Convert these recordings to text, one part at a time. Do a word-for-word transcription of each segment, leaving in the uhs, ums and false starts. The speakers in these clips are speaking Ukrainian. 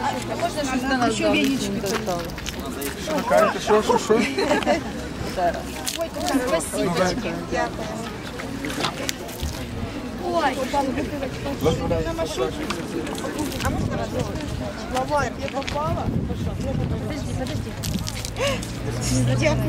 Можна, щоб до нас дали? Кажете, що, що, що? Спасибо. Дякую. Ой. А можна разок? Лавай, я попала? Подожди, подожди. Дякую.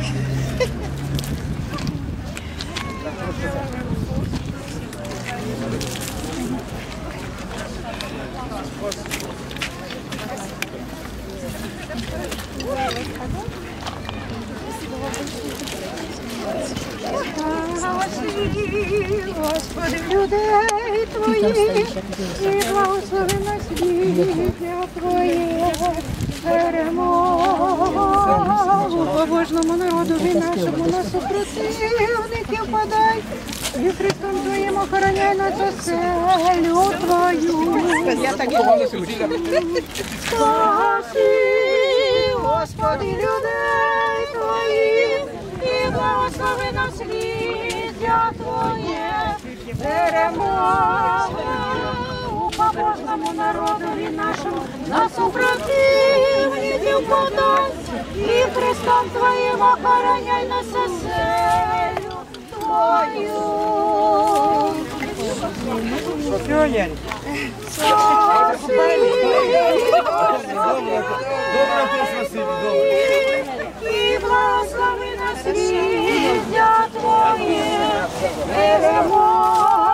Господи, людей Твоїх, і благослови на свіття Твоє, перемогу побожному народові нашому, на супротивників подай, і Христом Твоїм охороняй нас оселю Твою. Я так і голосую. Спаси, Господи, людей Твоїх, і благослови на свіття Твоє, перемогу побожному народові нашому, на супротивників подай, і Христом Твоїм охороняй нас оселю Твою. Що, Ярик? Добре, спасибі, добре. І благослови на свіття Твоє,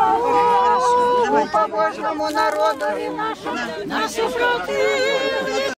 перемогу побожному народові нашому, на супротивників